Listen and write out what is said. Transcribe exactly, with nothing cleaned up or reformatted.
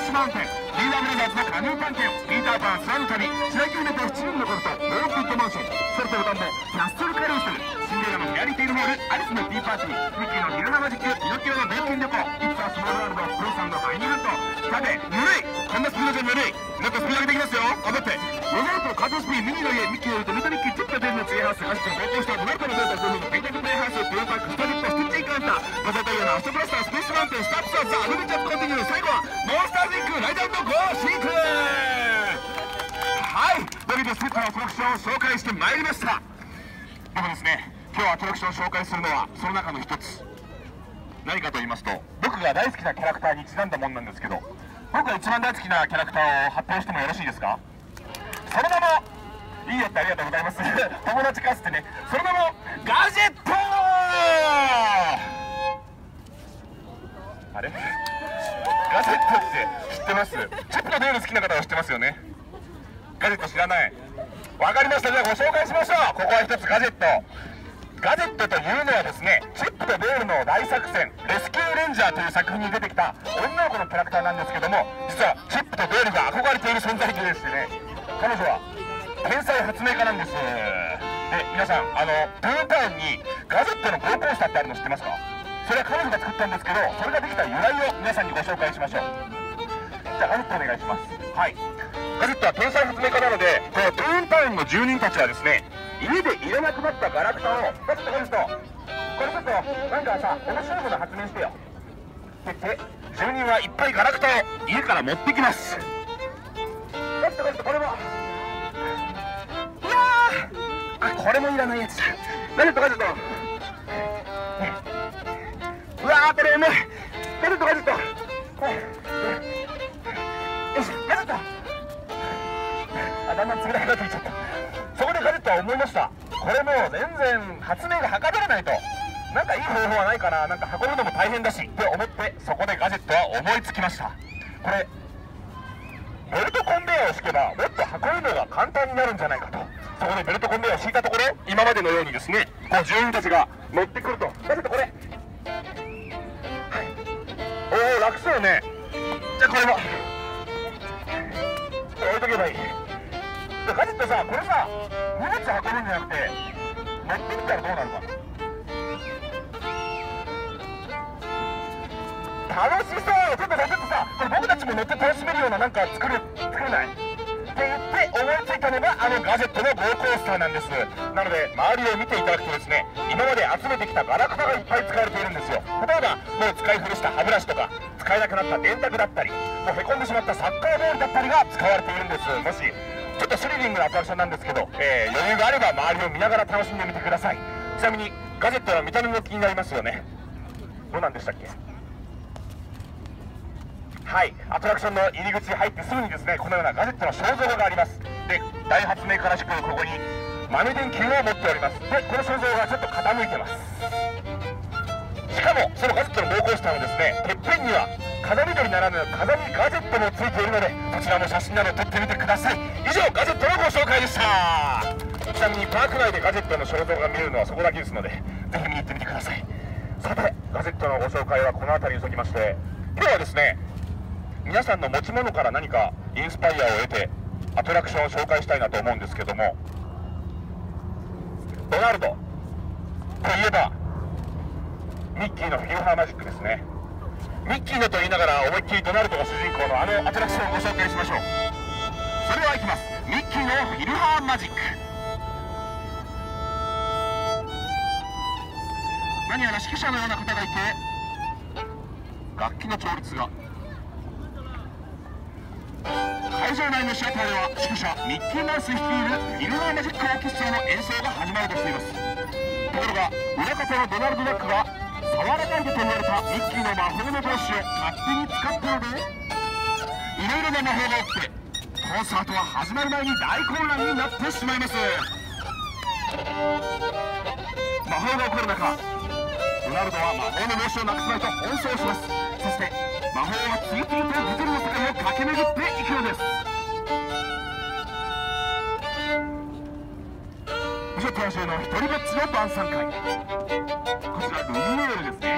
シュマウンテン、リーダーブラザーズのカヌー探検、ピーターパン空の旅、白雪姫と七人の頃と、モーキッドマンション、ソルトボタンボ、キャッスルカルーセル、シンデレラのフェアリーテイルモール、アリスのティーパーティー、ミッキーのヒルナマジック、ピノキオの冒険旅行、イッツァスモールワールド、プロさんのハイニーハント。さて、ぬるい、こんなスピードじゃぬるい、もっとスピード上げていきますよ。頑張って。ロザート、カートスピン、ミニの家、ミッキーよりとミトミッキー、チップが出るのツリーハウス、ガシットの冒険したドナルドのデータ、ズームのペインティングプレイハウス、ピューパーク、ストリット、スティッチインカウンター、ガザタイヤのアストブラスター、スペースマウンテン、スタッツアー、ザ・アルビチャットコンティニュー、最後はモンスターズインク、ライドアウトゴーシンク。はい、というわけでセットのアトラクションを紹介してまいりました。でもですね、今日アトラクションを紹介するのはその中の一つ、何かと言いますと、僕が大好きなキャラクターにちなんだもんなんですけど、僕が一番大好きなキャラクターを発表してもよろしいですか。その名も、いいよってありがとうございます友達かつってね、その名もガジェット。あれガジェットって知ってます？チップのデール好きな方は知ってますよね。ガジェット知らない。わかりました。じゃあご紹介しましょう。ここは一つガジェット。ガジェットというのはですね、チップとデールの大作戦、レスキューレンジャーという作品に出てきた女の子のキャラクターなんですけども、実はチップとデールが憧れている存在でしてね、彼女は天才発明家なんです。で、皆さん、あのトゥーンタウンにガジェットのゴーコースターってあるの知ってますか？それは彼女が作ったんですけど、それができた由来を皆さんにご紹介しましょう。じゃあガジェットお願いします。はい、ガジェットは天才発明家なので、このトゥーンタウンの住人たちはですね、家でいらなくなったガラクタをガジェットガジェット、これちょっとなんかさ、面白いもの発明してよって言って、住人はいっぱいガラクタを家から持ってきます。ガジェットガジェット、これも、いやー、あ、これもいらないやつだ。ガジェットガジェット、うわー、これ重い。ガジェットガジェット、よし、ガジェット、あ、だんだん冷たくなってきちゃった。そこでガジェットは思いました。これもう全然発明がはかどらないと、なんかいい方法はないかな、なんか運ぶのも大変だしって思って、そこでガジェットは思いつきました。これベルトコンベヤーを敷けばもっと運ぶのが簡単になるんじゃないかと。そこでベルトコンベヤーを敷いたところ、今までのようにですね、こう住人たちが乗ってくると、ガジェットこれ、はい、おお、楽そうね。じゃあこれもこれ置いとけばいい。ガジェットさ、これさ、荷物運ぶんじゃなくて乗ってみたらどうなるかな。楽しそう。ちょっとさ、ちょっとさ、これ僕たちも乗って楽しめるようななんか作る作れないって言って思いついたのがあのガジェットのゴーコースターなんです。なので周りを見ていただくとですね、今まで集めてきたガラクタがいっぱい使われているんですよ。例えばもう使い古した歯ブラシとか、使えなくなった電卓だったり、もうへこんでしまったサッカーボールだったりが使われているんです。もしちょっとスリリングなアトラクションなんですけど、えー、余裕があれば周りを見ながら楽しんでみてください。ちなみにガジェットの見た目も気になりますよね。どうなんでしたっけ。はい、アトラクションの入り口に入ってすぐにですね、このようなガジェットの肖像画があります。で、大発明家らしくここに豆電球を持っております。で、この肖像画がちょっと傾いてます。しかもそのガジェットのゴーコースターのですね、てっぺんには風緑ならぬ風見ガジェットもついているので、こちらも写真など撮ってみてください。以上、ガジェットのご紹介でした。ちなみにパーク内でガジェットの肖像が見れるのはそこだけですので、ぜひ見に行ってみてください。さて、ガジェットのご紹介はこの辺りにしときまして、今日はですね、皆さんの持ち物から何かインスパイアを得てアトラクションを紹介したいなと思うんですけども、ドナルドといえばミッキーのフィルハーマジックですね。ミッキーのと言いながら思いっきりドナルドが主人公のあのアトラクションをご紹介しましょう。それではいきます。ミッキーのフィルハーマジック。何やら指揮者のような方がいて、楽器の調律が、会場内のシアターでは指揮者ミッキーマウス率いるフィルハーマジックオーケストラの演奏が始まるとしています。ところが裏方のドナルド・ダックが触らないでと言われたミッキーの魔法の帽子を勝手に使ったので、いろいろな魔法が起きてコンサートは始まる前に大混乱になってしまいます。魔法が起こる中、ドナルドは魔法の帽子をなくさないと奔走します。そして魔法は次々とディズニーの世界を駆け巡っていくのです。美女と野獣の一人ぼっちの晩餐会、こちらルミエールですね。